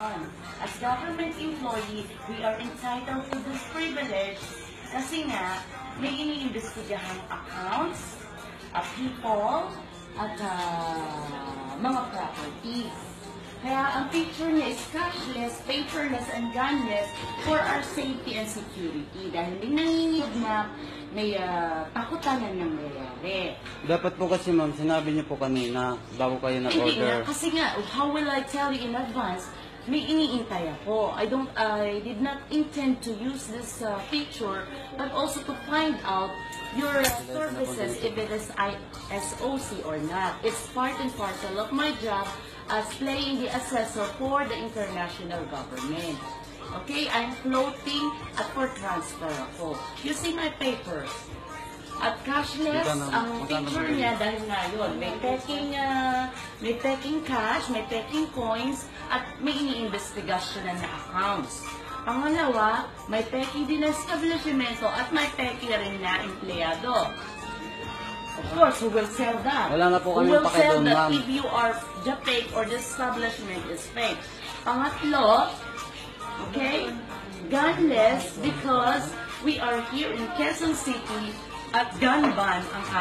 As government employee, we are entitled to this privilege kasi nga may iniimbestigahang accounts, people, at mga properties. Kaya ang picture niya is cashless, paperless, and gunless for our safety and security. Dahil may nanginginig na may takutan na nangyayari. Dapat po kasi ma'am, sinabi niyo po kanina bago kayo Hindi nag-order. nga, kasi nga, how will I tell you in advance? May iniintay ako. I did not intend to use this picture, but also to find out your services, if it is SOC or not. It's part and parcel of my job as playing the assessor for the international government. Okay, I'm floating at for transfer ako. You see my papers. At cashless, ang picture niya dahil ngayon, may peking cash, may peking coins, at may iniimbestigasyon na accounts. Pangalawa, may peking din na establishmento at may peking rin na empleyado. Of course, who will sell that? Wala na po Who kami will pake sell doon, that ma'am. if you are the fake or the establishment is fake? Pangatlo, okay, gunless because we are here in Quezon City at gun ban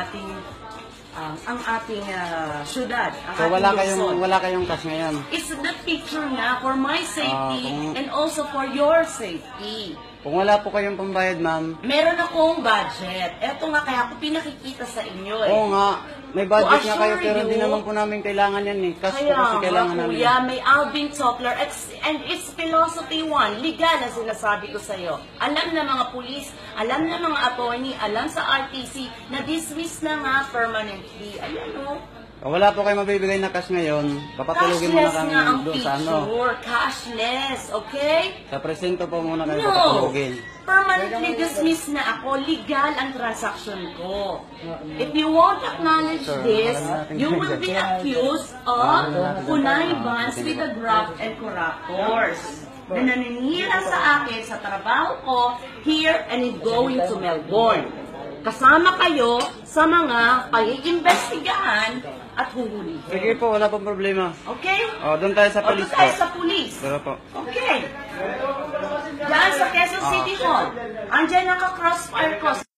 ang ating syudad, ang So ating lungsod. wala kayong cash ngayon. It's the picture nga for my safety and also for your safety. Kung wala po kayong pambayad ma'am. Meron akong budget. Eto nga kaya ako pinakikita sa inyo eh. Oo nga, may budget nga kayo pero assure hindi you, naman po namin kailangan yan eh. Cash po Kaya kasi kailangan nga, namin. kuya, may Alvin Toffler, and it's philosophy 1, legal na sinasabi ko sa'yo. Alam na mga pulis, alam na mga attorney, alam sa RTC, na dismiss na nga permanently. Ayan o. Wala po kayo mabibigay na cash ngayon. Papatulugin muna Cashless kami nga ang doon sa picture. Cashless, okay? Sa presento po muna kayo No! papatulugin. Permanently dismiss na ako. Legal ang transaction ko. If you won't acknowledge this, you will be accused of connivance with the graft and corruptors na naninira sa akin sa trabaho ko here and in going to Melbourne. Kasama kayo sa mga pag-iimbestigahan at huhulihin. Sige po, wala pong problema. Okay? Doon tayo sa O, police doon tayo po. sa pulis. Pero po. Okay. Diyan sa Quezon City Hall. Andiyan naka-crossfire ko.